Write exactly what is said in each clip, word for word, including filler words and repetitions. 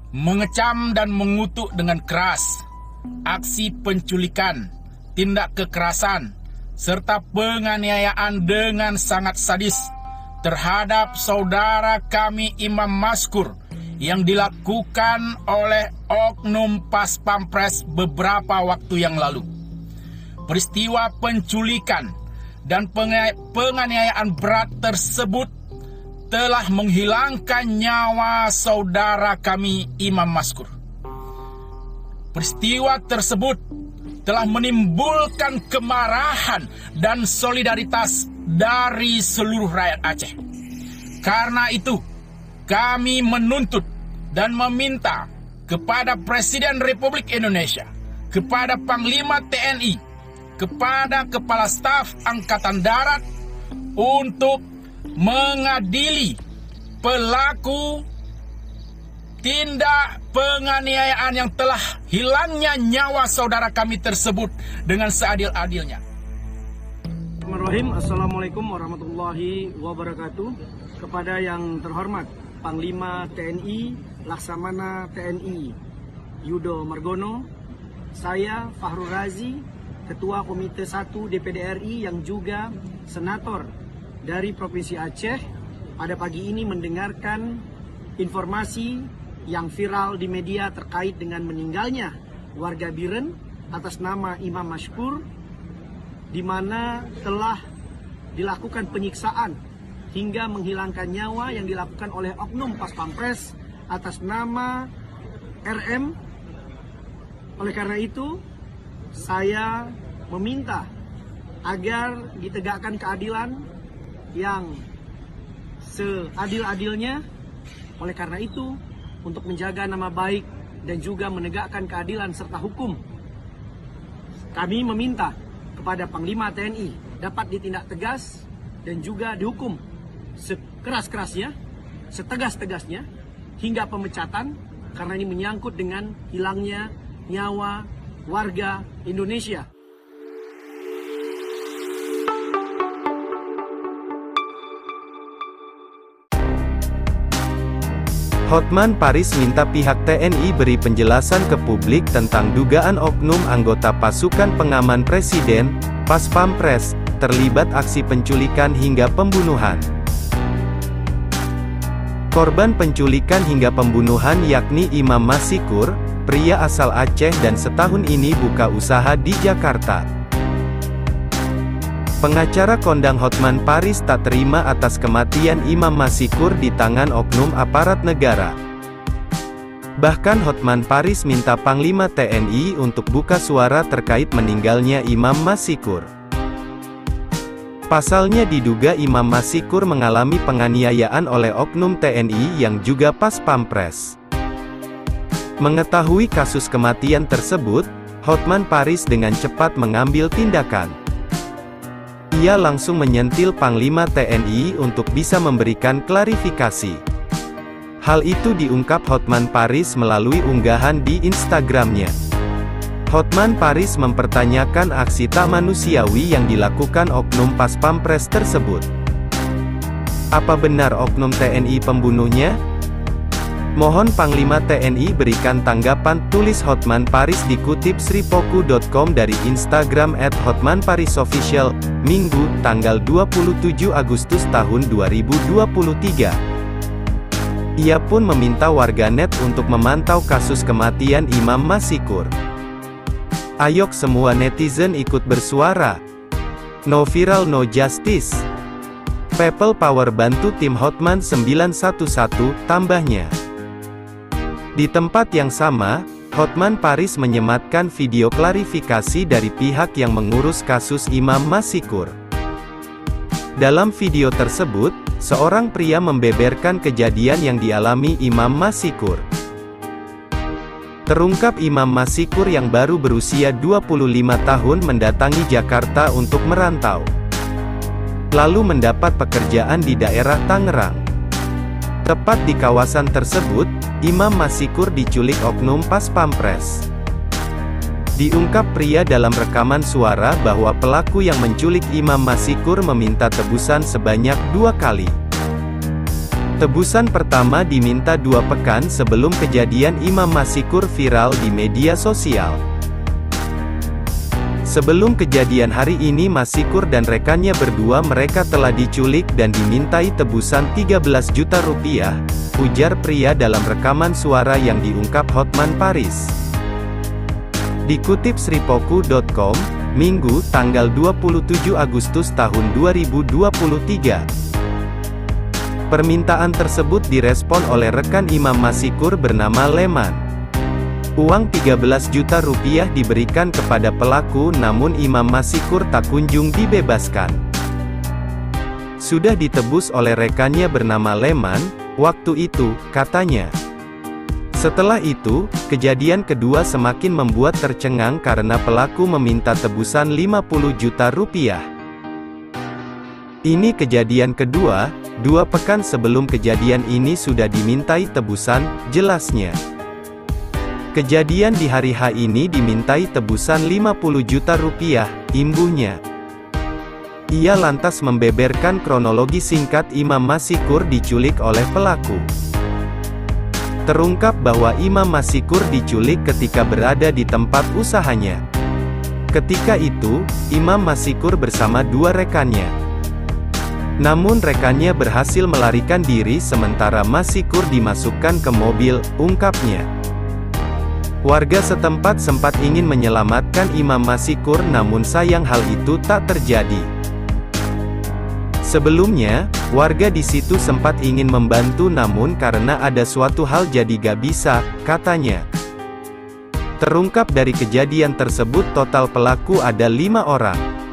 mengecam dan mengutuk dengan keras aksi penculikan, tindak kekerasan, serta penganiayaan dengan sangat sadis terhadap saudara kami Imam Maskur yang dilakukan oleh oknum Pas Pampres beberapa waktu yang lalu. Peristiwa penculikan dan penganiayaan berat tersebut telah menghilangkan nyawa saudara kami Imam Maskur. Peristiwa tersebut telah menimbulkan kemarahan dan solidaritas dari seluruh rakyat Aceh. Karena itu, kami menuntut dan meminta kepada Presiden Republik Indonesia, kepada Panglima T N I, kepada Kepala Staf Angkatan Darat untuk mengadili pelaku tindak penganiayaan yang telah hilangnya nyawa saudara kami tersebut dengan seadil-adilnya. Bismillahirrahmanirrahim. Assalamualaikum warahmatullahi wabarakatuh. Kepada yang terhormat Panglima T N I, Laksamana T N I Yudo Margono, saya Fahrul Razi, Ketua Komite satu D P D R I yang juga Senator dari Provinsi Aceh, pada pagi ini mendengarkan informasi yang viral di media terkait dengan meninggalnya warga Biren atas nama Imam Maskur, di mana telah dilakukan penyiksaan hingga menghilangkan nyawa yang dilakukan oleh oknum Pas Pampres atas nama R M. Oleh karena itu, saya meminta agar ditegakkan keadilan yang seadil-adilnya. Oleh karena itu, untuk menjaga nama baik dan juga menegakkan keadilan serta hukum, kami meminta kepada Panglima T N I dapat ditindak tegas dan juga dihukum sekeras-kerasnya, setegas-tegasnya, hingga pemecatan, karena ini menyangkut dengan hilangnya nyawa warga Indonesia. Hotman Paris minta pihak T N I beri penjelasan ke publik tentang dugaan oknum anggota pasukan pengaman Presiden, Pas Pampres, terlibat aksi penculikan hingga pembunuhan. Korban penculikan hingga pembunuhan yakni Imam Maskur, pria asal Aceh dan setahun ini buka usaha di Jakarta. Pengacara kondang Hotman Paris tak terima atas kematian Imam Maskur di tangan oknum aparat negara. Bahkan Hotman Paris minta Panglima T N I untuk buka suara terkait meninggalnya Imam Maskur. Pasalnya diduga Imam Maskur mengalami penganiayaan oleh oknum T N I yang juga Pas Pampres. Mengetahui kasus kematian tersebut, Hotman Paris dengan cepat mengambil tindakan. Ia langsung menyentil Panglima T N I untuk bisa memberikan klarifikasi. Hal itu diungkap Hotman Paris melalui unggahan di Instagramnya. Hotman Paris mempertanyakan aksi tak manusiawi yang dilakukan oknum Pas Pampres tersebut. Apa benar oknum T N I pembunuhnya? Mohon Panglima T N I berikan tanggapan, tulis Hotman Paris dikutip sripoku dot com dari Instagram et hotmanparisofficial, Minggu, tanggal dua puluh tujuh Agustus tahun dua ribu dua puluh tiga. Ia pun meminta warganet untuk memantau kasus kematian Imam Maskur. Ayok semua netizen ikut bersuara. No viral no justice. People power bantu tim Hotman sembilan satu satu, tambahnya. Di tempat yang sama, Hotman Paris menyematkan video klarifikasi dari pihak yang mengurus kasus Imam Maskur. Dalam video tersebut, seorang pria membeberkan kejadian yang dialami Imam Maskur. Terungkap Imam Maskur yang baru berusia dua puluh lima tahun mendatangi Jakarta untuk merantau. Lalu mendapat pekerjaan di daerah Tangerang. Tepat di kawasan tersebut, Imam Maskur diculik oknum Pas Pampres. Diungkap pria dalam rekaman suara bahwa pelaku yang menculik Imam Maskur meminta tebusan sebanyak dua kali. Tebusan pertama diminta dua pekan sebelum kejadian Imam Masikur viral di media sosial. Sebelum kejadian hari ini Masikur dan rekannya berdua mereka telah diculik dan dimintai tebusan tiga belas juta rupiah, ujar pria dalam rekaman suara yang diungkap Hotman Paris. Dikutip sripoku dot com, Minggu, tanggal dua puluh tujuh Agustus tahun dua ribu dua puluh tiga. Permintaan tersebut direspon oleh rekan Imam Masikur bernama Leman. Uang tiga belas juta rupiah diberikan kepada pelaku namun Imam Masikur tak kunjung dibebaskan. Sudah ditebus oleh rekannya bernama Leman, waktu itu, katanya. Setelah itu, kejadian kedua semakin membuat tercengang karena pelaku meminta tebusan lima puluh juta rupiah. Ini kejadian kedua, dua pekan sebelum kejadian ini sudah dimintai tebusan, jelasnya. Kejadian di hari H ini dimintai tebusan lima puluh juta rupiah, imbuhnya. Ia lantas membeberkan kronologi singkat Imam Masikur diculik oleh pelaku. Terungkap bahwa Imam Masikur diculik ketika berada di tempat usahanya. Ketika itu, Imam Masikur bersama dua rekannya. Namun rekannya berhasil melarikan diri sementara Masikur dimasukkan ke mobil, ungkapnya. Warga setempat sempat ingin menyelamatkan Imam Masikur namun sayang hal itu tak terjadi. Sebelumnya, warga di situ sempat ingin membantu namun karena ada suatu hal jadi gak bisa, katanya. Terungkap dari kejadian tersebut total pelaku ada lima orang.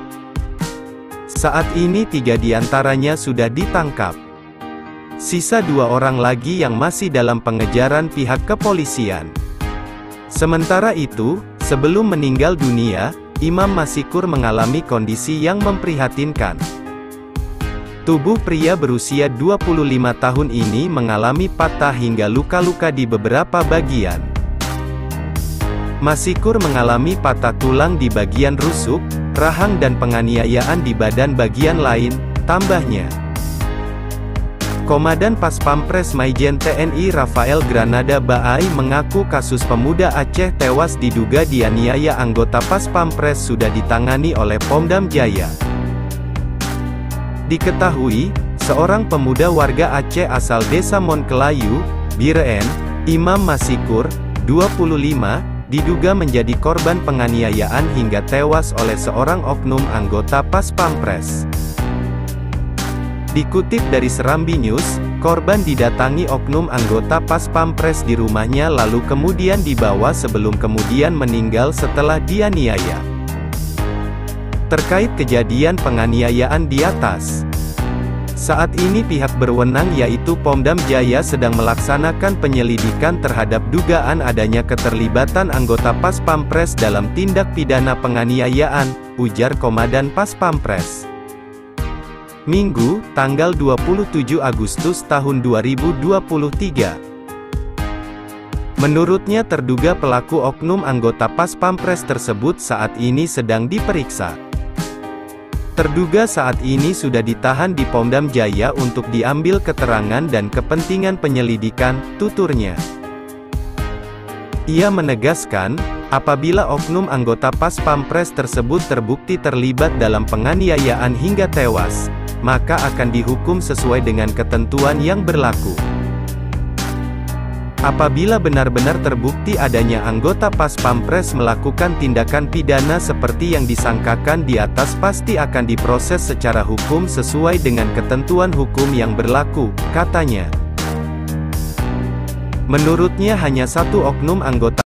Saat ini tiga diantaranya sudah ditangkap. Sisa dua orang lagi yang masih dalam pengejaran pihak kepolisian. Sementara itu, sebelum meninggal dunia, Imam Masikur mengalami kondisi yang memprihatinkan. Tubuh pria berusia dua puluh lima tahun ini mengalami patah hingga luka-luka di beberapa bagian. Masikur mengalami patah tulang di bagian rusuk, rahang dan penganiayaan di badan bagian lain, tambahnya. Komandan Pas Pampres Maijen T N I Rafael Granada Baai mengaku kasus pemuda Aceh tewas diduga dianiaya anggota Pas Pampres sudah ditangani oleh Pomdam Jaya. Diketahui, seorang pemuda warga Aceh asal desa Monkelayu, Bireen, Imam Masikur, dua puluh lima, diduga menjadi korban penganiayaan hingga tewas oleh seorang oknum anggota Pas Pampres. Dikutip dari Serambi News, korban didatangi oknum anggota Pas Pampres di rumahnya lalu kemudian dibawa sebelum kemudian meninggal setelah dianiaya. Terkait kejadian penganiayaan di atas, saat ini pihak berwenang yaitu Pomdam Jaya sedang melaksanakan penyelidikan terhadap dugaan adanya keterlibatan anggota Pas Pampres dalam tindak pidana penganiayaan, ujar Komandan Pas Pampres. Minggu, tanggal dua puluh tujuh Agustus tahun dua ribu dua puluh tiga. Menurutnya terduga pelaku oknum anggota Pas Pampres tersebut saat ini sedang diperiksa. Terduga saat ini sudah ditahan di Pomdam Jaya untuk diambil keterangan dan kepentingan penyelidikan, tuturnya. Ia menegaskan, apabila oknum anggota Pas Pampres tersebut terbukti terlibat dalam penganiayaan hingga tewas, maka akan dihukum sesuai dengan ketentuan yang berlaku. Apabila benar-benar terbukti adanya anggota Pas Pampres melakukan tindakan pidana seperti yang disangkakan di atas pasti akan diproses secara hukum sesuai dengan ketentuan hukum yang berlaku, katanya. Menurutnya hanya satu oknum anggota